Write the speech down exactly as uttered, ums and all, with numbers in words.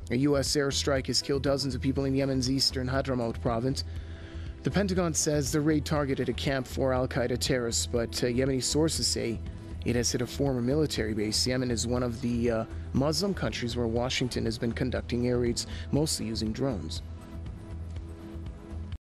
A U S airstrike has killed dozens of people in Yemen's eastern Hadramaut province. The Pentagon says the raid targeted a camp for Al-Qaeda terrorists, but uh, Yemeni sources say it has hit a former military base. Yemen is one of the uh, Muslim countries where Washington has been conducting air raids, mostly using drones.